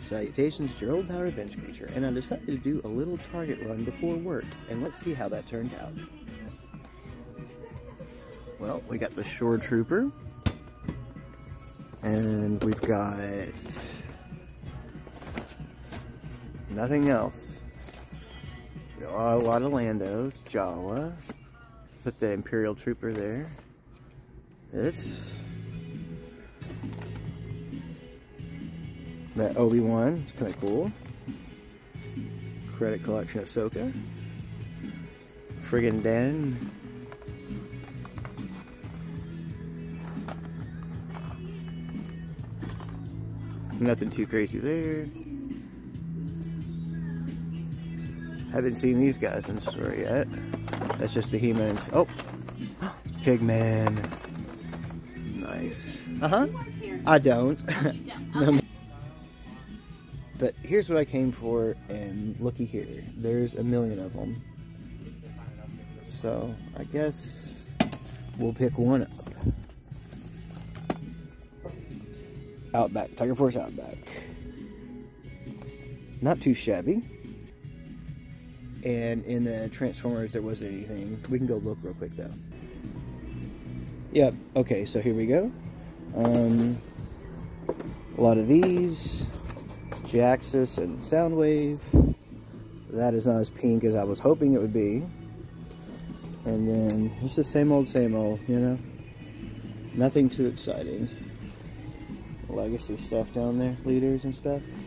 Salutations, it's your old power bench creature, and I decided to do a little target run before work, and let's see how that turned out. Well, we got the Shore Trooper, and we've got nothing else. A lot of Landos, Jawa, with the Imperial Trooper there. This. That Obi-Wan, it's kind of cool. Credit Collection Ahsoka. Friggin' Den. Nothing too crazy there. Haven't seen these guys in the store yet. That's just the He-Mans. Oh! Pigman. Nice. Uh-huh. I don't. No. But here's what I came for, and looky here. There's a million of them. So, I guess we'll pick one up. Outback, Tiger Force Outback. Not too shabby. And in the Transformers, there wasn't anything. We can go look real quick, though. Yep, okay, so here we go. A lot of these. Jaxus and Soundwave. That is not as pink as I was hoping it would be. And then it's the same old, you know? Nothing too exciting. Legacy stuff down there, leaders and stuff.